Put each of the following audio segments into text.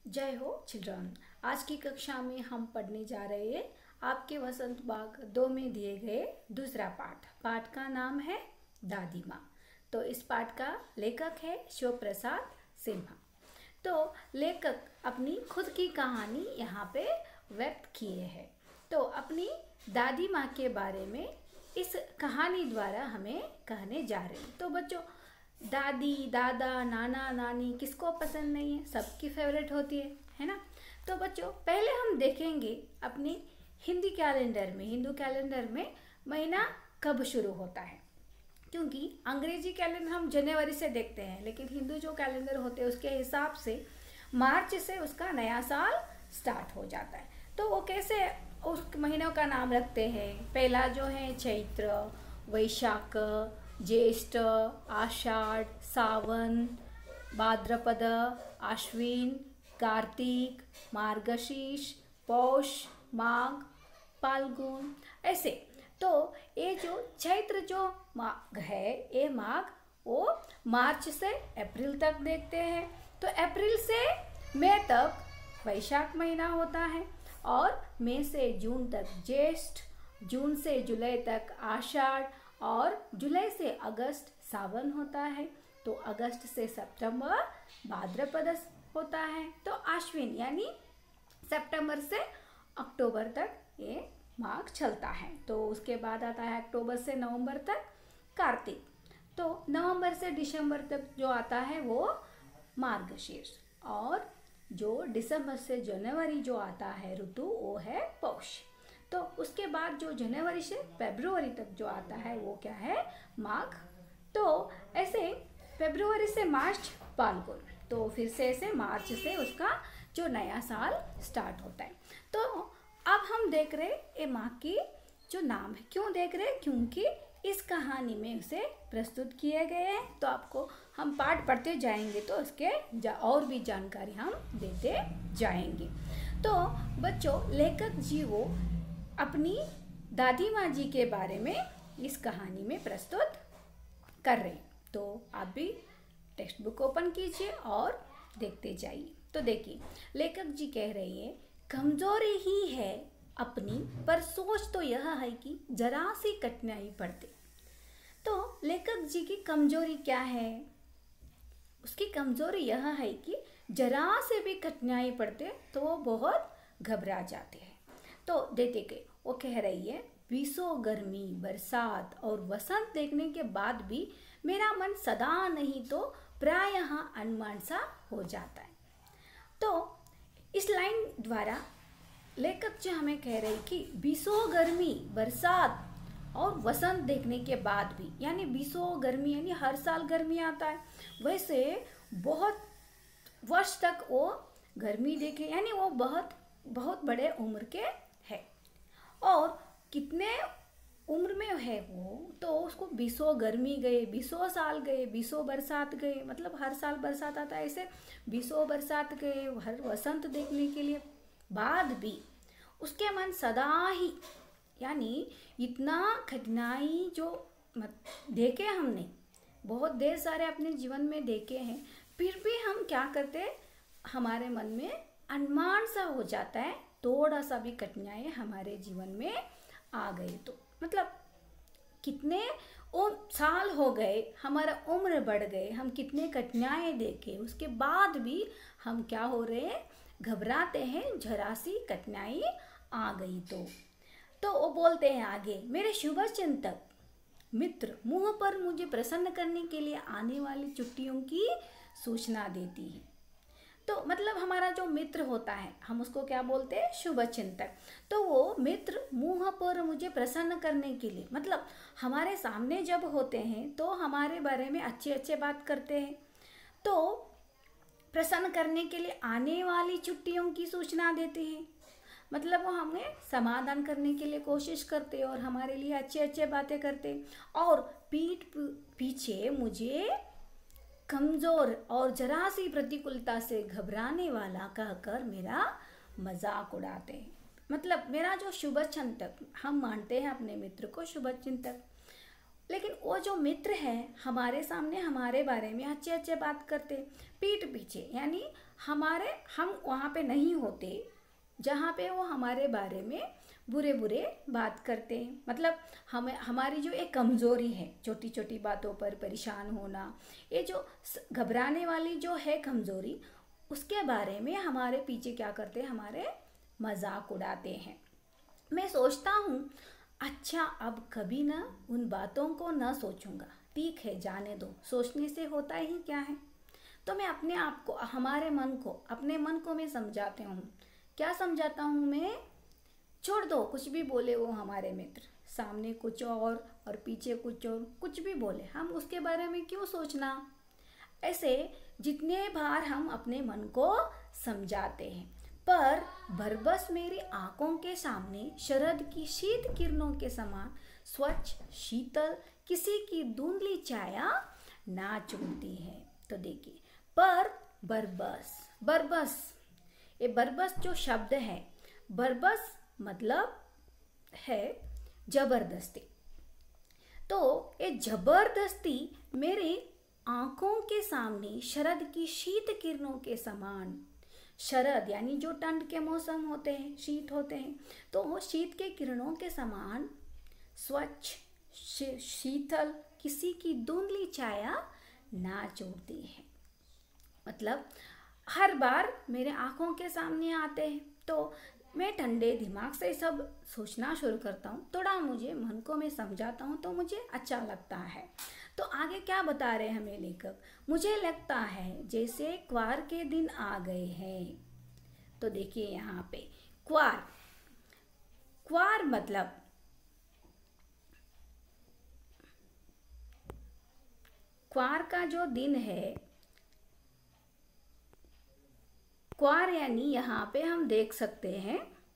जय हो चिल्ड्रन। आज की कक्षा में हम पढ़ने जा रहे हैं आपके वसंत बाग 2 में दिए गए दूसरा पाठ। पाठ का नाम है दादी माँ। तो इस पाठ का लेखक है शिव प्रसाद सिन्हा। तो लेखक अपनी खुद की कहानी यहाँ पे व्यक्त किए हैं। तो अपनी दादी माँ के बारे में इस कहानी द्वारा हमें कहने जा रहे हैं। तो बच्चों, दादी दादा नाना नानी किसको पसंद नहीं है, सबकी फेवरेट होती है ना। तो बच्चों, पहले हम देखेंगे अपने हिंदू कैलेंडर में महीना कब शुरू होता है। क्योंकि अंग्रेजी कैलेंडर हम जनवरी से देखते हैं, लेकिन हिंदू जो कैलेंडर होते हैं उसके हिसाब से मार्च से उसका नया साल स्टार्ट हो जाता है। तो वो कैसे उस महीनों का नाम रखते हैं। पहला जो है चैत्र, वैशाख, ज्येष्ठ, आषाढ़, सावन, भाद्रपद, आश्विन, कार्तिक, मार्गशीर्ष, पौष, माघ, फाल्गुन, ऐसे। तो ये जो चैत्र जो माघ है, ये माघ वो मार्च से अप्रैल तक देखते हैं। तो अप्रैल से मई तक वैशाख महीना होता है, और मई से जून तक ज्येष्ठ, जून से जुलाई तक आषाढ़, और जुलाई से अगस्त सावन होता है। तो अगस्त से सितंबर भाद्रपद होता है। तो आश्विन यानी सितंबर से अक्टूबर तक ये माघ चलता है। तो उसके बाद आता है अक्टूबर से नवंबर तक कार्तिक। तो नवंबर से दिसंबर तक जो आता है वो मार्गशीर्ष, और जो दिसंबर से जनवरी जो आता है ऋतु वो है पौष। तो उसके बाद जो जनवरी से फरवरी तक जो आता है वो क्या है, माघ। तो ऐसे फरवरी से मार्च फाल्गुन। तो फिर से ऐसे मार्च से उसका जो नया साल स्टार्ट होता है। तो अब हम देख रहे ये माँ की जो नाम है, क्यों देख रहे, क्योंकि इस कहानी में उसे प्रस्तुत किए गए हैं। तो आपको हम पाठ पढ़ते जाएंगे तो उसके और भी जानकारी हम देते जाएंगे। तो बच्चों, लेखक जी वो अपनी दादी माँ जी के बारे में इस कहानी में प्रस्तुत कर रहे हैं। तो आप भी टेक्स्ट बुक ओपन कीजिए और देखते जाइए। तो देखिए, लेखक जी कह रही है, कमजोरी ही है अपनी, पर सोच तो यह है कि जरा सी कठिनाई पड़ती। तो लेखक जी की कमजोरी क्या है? उसकी कमजोरी यह है कि जरा से भी कठिनाई पड़ते तो वो बहुत घबरा जाते हैं। तो देते के वो कह रही है, बीसों गर्मी, बरसात और वसंत देखने के बाद भी मेरा मन सदा नहीं तो प्रायः अनमान सा हो जाता है। तो इस लाइन द्वारा लेखक जी हमें कह रहे कि बीसों गर्मी, बरसात और वसंत देखने के बाद भी, यानी बीसों गर्मी यानी हर साल गर्मी आता है, वैसे बहुत वर्ष तक वो गर्मी देखे, यानी वो बहुत बड़े उम्र के है। और कितने उम्र में है वो, तो उसको बीसों गर्मी गए, बीसों साल गए, बीसों बरसात गए, मतलब हर साल बरसात आता है, ऐसे बीसों बरसात गए हर वसंत देखने के लिए बाद भी उसके मन सदा ही, यानी इतना कठिनाई जो देखे हमने, बहुत देर सारे अपने जीवन में देखे हैं, फिर भी हम क्या करते, हमारे मन में अनुमान सा हो जाता है, थोड़ा सा भी कठिनाई हमारे जीवन में आ गई तो, मतलब कितने साल हो गए, हमारा उम्र बढ़ गए, हम कितने कठिनाई देखे, उसके बाद भी हम क्या हो रहे हैं, घबराते हैं, जरा सी कठिनाई आ गई तो वो बोलते हैं आगे, मेरे शुभ चिंतक मित्र मुंह पर मुझे प्रसन्न करने के लिए आने वाली छुट्टियों की सूचना देती है। तो मतलब हमारा जो मित्र होता है, हम उसको क्या बोलते हैं, शुभ चिंतक। तो वो मित्र मुंह पर मुझे प्रसन्न करने के लिए, मतलब हमारे सामने जब होते हैं तो हमारे बारे में अच्छे अच्छे बात करते हैं। तो प्रसन्न करने के लिए आने वाली छुट्टियों की सूचना देते हैं, मतलब वो हमें समाधान करने के लिए कोशिश करते हैं और हमारे लिए अच्छे अच्छे बातें करते हैं। और पीठ पीछे मुझे कमज़ोर और जरा सी प्रतिकूलता से घबराने वाला कहकर मेरा मजाक उड़ाते हैं। मतलब मेरा जो शुभ चिंतक, हम मानते हैं अपने मित्र को शुभ चिंतक, लेकिन वो जो मित्र है हमारे सामने हमारे बारे में अच्छे अच्छे बात करते, पीठ पीछे यानी हम वहाँ पे नहीं होते जहाँ पे वो हमारे बारे में बुरे बुरे बात करते हैं। मतलब हमारी जो एक कमज़ोरी है, छोटी छोटी बातों पर परेशान होना, ये जो घबराने वाली जो है कमज़ोरी, उसके बारे में हमारे पीछे क्या करते हैं, हमारे मजाक उड़ाते हैं। मैं सोचता हूँ अच्छा अब कभी ना उन बातों को ना सोचूंगा, ठीक है जाने दो, सोचने से होता ही क्या है। तो मैं अपने आप को, हमारे मन को, अपने मन को मैं समझाती हूँ। क्या समझाता हूँ मैं? छोड़ दो, कुछ भी बोले वो हमारे मित्र, सामने कुछ और पीछे कुछ और, कुछ भी बोले, हम उसके बारे में क्यों सोचना। ऐसे जितने बार हम अपने मन को समझाते हैं, पर बरबस मेरी आंखों के सामने शरद की शीत किरणों के समान स्वच्छ शीतल किसी की धुंधली छाया नाच उठती है। तो देखिए, पर बरबस, बरबस, ये बरबस जो शब्द है, बरबस मतलब है जबरदस्ती। तो ये जबरदस्ती मेरे आंखों के सामने शरद की शीत किरणों के समान, शरद यानी जो ठंड के मौसम होते हैं, शीत होते हैं, तो वो शीत के किरणों के समान स्वच्छ शीतल किसी की धुंधली छाया नाच उठती है। मतलब हर बार मेरे आंखों के सामने आते हैं तो मैं ठंडे दिमाग से सब सोचना शुरू करता हूँ, थोड़ा मुझे मन को मैं समझाता हूँ तो मुझे अच्छा लगता है। तो आगे क्या बता रहे हैं हमें लेखक? मुझे लगता है जैसे क्वार के दिन आ गए हैं। तो देखिए यहाँ पे क्वार, क्वार मतलब क्वार का जो दिन है, क्वार यानी यहाँ पे हम देख सकते हैं,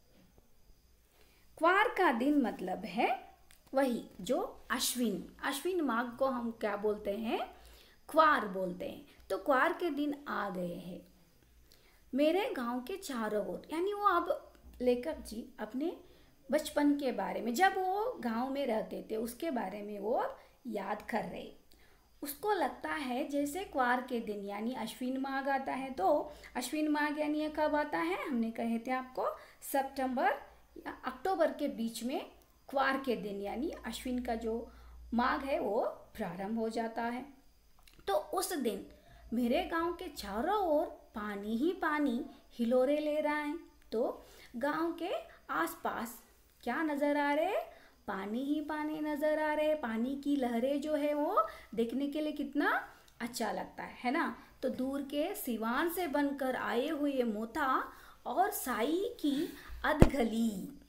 क्वार का दिन मतलब है वही जो अश्विन, अश्विन माघ को हम क्या बोलते हैं, क्वार बोलते हैं। तो क्वार के दिन आ गए हैं मेरे गांव के चारों ओर, यानी वो अब लेखक जी अपने बचपन के बारे में, जब वो गांव में रहते थे उसके बारे में वो याद कर रहे। उसको लगता है जैसे क्वार के दिन यानी अश्विन माघ आता है। तो अश्विन माघ यानी ये कब आता है? हमने कहे थे आपको सितंबर या अक्टूबर के बीच में क्वार के दिन यानी अश्विन का जो माघ है वो प्रारंभ हो जाता है। तो उस दिन मेरे गांव के चारों ओर पानी ही पानी हिलोरे ले रहा है। तो गांव के आसपास क्या नजर आ रहे? पानी ही पानी नजर आ रहे। पानी की लहरें जो है वो देखने के लिए कितना अच्छा लगता है ना। तो दूर के सिवान से बनकर आए हुए मोथा और साई की अधगली,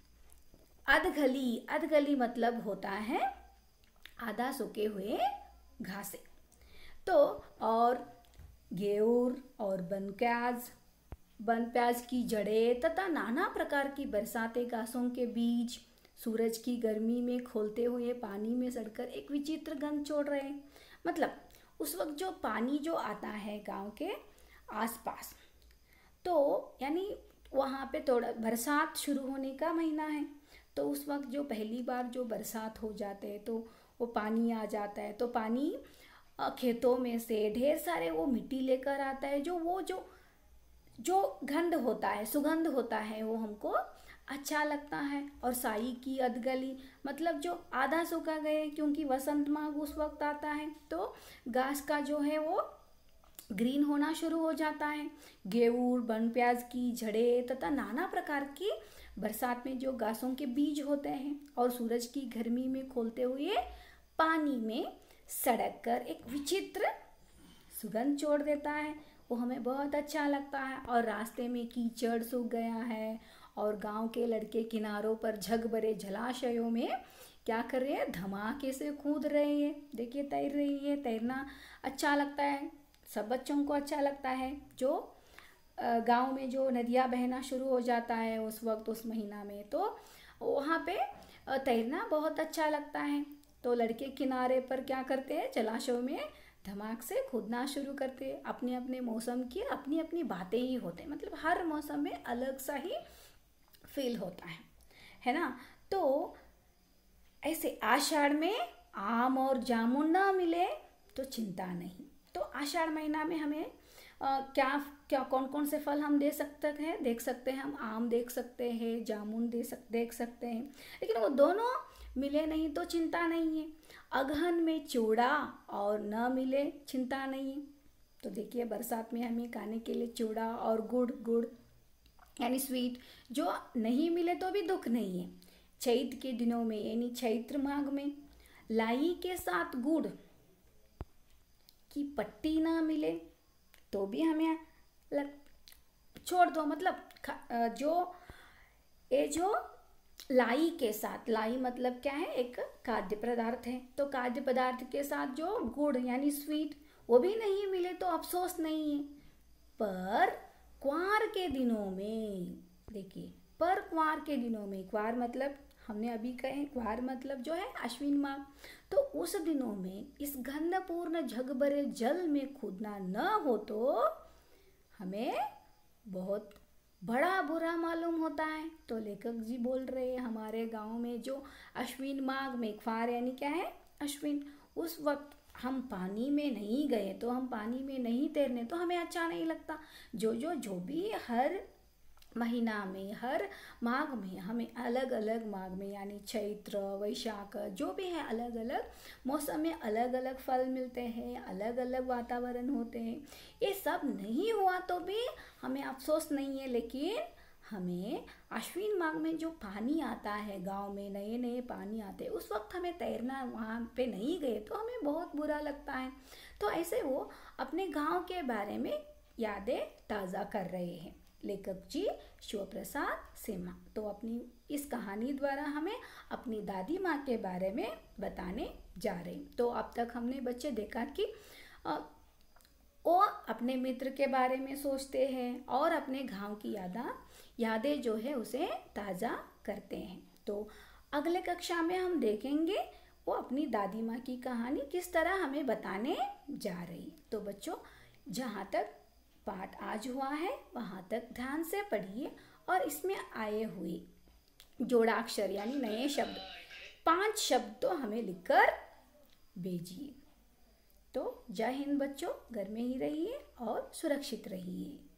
अधगली, अधगली मतलब होता है आधा सूखे हुए घासे। तो और गेऊर और बनप्याज, बनप्याज की जड़ें तथा नाना प्रकार की बरसाती घासों के बीज सूरज की गर्मी में खोलते हुए पानी में सड़कर एक विचित्र गंध छोड़ रहे हैं। मतलब उस वक्त जो पानी जो आता है गांव के आसपास, तो यानी वहाँ पे थोड़ा बरसात शुरू होने का महीना है। तो उस वक्त जो पहली बार जो बरसात हो जाते हैं तो वो पानी आ जाता है। तो पानी खेतों में से ढेर सारे वो मिट्टी लेकर आता है, जो गंध होता है, सुगंध होता है, वो हमको अच्छा लगता है। और साई की अधगली मतलब जो आधा सूखा गए, क्योंकि वसंत माघ उस वक्त आता है तो घास का जो है वो ग्रीन होना शुरू हो जाता है। गेऊर, बनप्याज की जड़ें तथा नाना प्रकार की बरसात में जो घासों के बीज होते हैं और सूरज की गर्मी में खोलते हुए पानी में सड़क कर एक विचित्र सुगंध छोड़ देता है। वो हमें बहुत अच्छा लगता है। और रास्ते में कीचड़ सूख गया है और गांव के लड़के किनारों पर झग भरे जलाशयों में क्या कर रहे हैं? धमाके से कूद रहे हैं। देखिए तैर रही है। तैरना अच्छा लगता है, सब बच्चों को अच्छा लगता है। जो गांव में जो नदियाँ बहना शुरू हो जाता है उस वक्त, उस महीना में, तो वहाँ पे तैरना बहुत अच्छा लगता है। तो लड़के किनारे पर क्या करते हैं? जलाशयों में धमाक से कूदना शुरू करते हैं। अपने अपने मौसम की अपनी अपनी बातें ही होते हैं, मतलब हर मौसम में अलग सा ही फील होता है ना। तो ऐसे आषाढ़ में आम और जामुन ना मिले तो चिंता नहीं। तो आषाढ़ महीना में हमें क्या क्या कौन कौन से फल हम देख सकते हैं। हम आम देख सकते हैं, जामुन देख सकते हैं, लेकिन वो दोनों मिले नहीं तो चिंता नहीं है। अगहन में चूड़ा और न मिले चिंता नहीं है। तो देखिए बरसात में हमें खाने के लिए चूड़ा और गुड़ यानी स्वीट जो नहीं मिले तो भी दुख नहीं है। चैत्र के दिनों में यानी चैत्र माघ में लाई के साथ गुड़ की पट्टी ना मिले तो भी हमें छोड़ दो। मतलब जो लाई के साथ, लाई मतलब क्या है, एक खाद्य पदार्थ है, तो खाद्य पदार्थ के साथ जो गुड़ यानी स्वीट वो भी नहीं मिले तो अफसोस नहीं है। पर क्वार के दिनों में देखिए, पर क्वार के दिनों में, क्वार मतलब हमने अभी कहे क्वार मतलब जो है अश्विन माघ, तो उस दिनों में इस गंधपूर्ण जग भरे जल में कूदना न हो तो हमें बहुत बड़ा बुरा मालूम होता है। तो लेखक जी बोल रहे हैं हमारे गांव में जो अश्विन माघ में, क्वार यानी क्या है अश्विन, उस वक्त हम पानी में नहीं गए तो, हम पानी में नहीं तैरने तो हमें अच्छा नहीं लगता। जो भी हर महीना में, हर माघ में हमें अलग अलग माघ में यानी चैत्र वैशाख जो भी है अलग अलग मौसम में अलग अलग फल मिलते हैं, अलग अलग वातावरण होते हैं। ये सब नहीं हुआ तो भी हमें अफसोस नहीं है, लेकिन हमें अश्विन माघ में जो पानी आता है गांव में, नए नए पानी आते हैं, उस वक्त हमें तैरना, वहाँ पे नहीं गए तो हमें बहुत बुरा लगता है। तो ऐसे वो अपने गांव के बारे में यादें ताज़ा कर रहे हैं लेखक जी शिव प्रसाद सिम्हा। तो अपनी इस कहानी द्वारा हमें अपनी दादी माँ के बारे में बताने जा रहे हैं। तो अब तक हमने बच्चे देखा कि वो अपने मित्र के बारे में सोचते हैं और अपने गांव की यादें जो है उसे ताज़ा करते हैं। तो अगले कक्षा में हम देखेंगे वो अपनी दादी माँ की कहानी किस तरह हमें बताने जा रही। तो बच्चों, जहाँ तक पाठ आज हुआ है वहाँ तक ध्यान से पढ़िए और इसमें आए हुए जोड़ाक्षर यानी नए शब्द 5 शब्द तो हमें लिखकर भेजिए। तो जय हिंद बच्चों, घर में ही रहिए और सुरक्षित रहिए।